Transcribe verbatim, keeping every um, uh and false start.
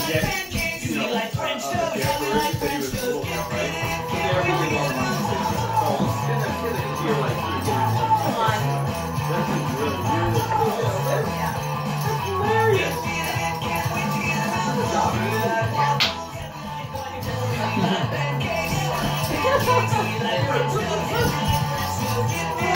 get, you know, uh, uh, the apparition that he was little, right? So they are really well known. So in the in the year like Come on. that's just really weird. Yeah. That's hilarious. Good job, man.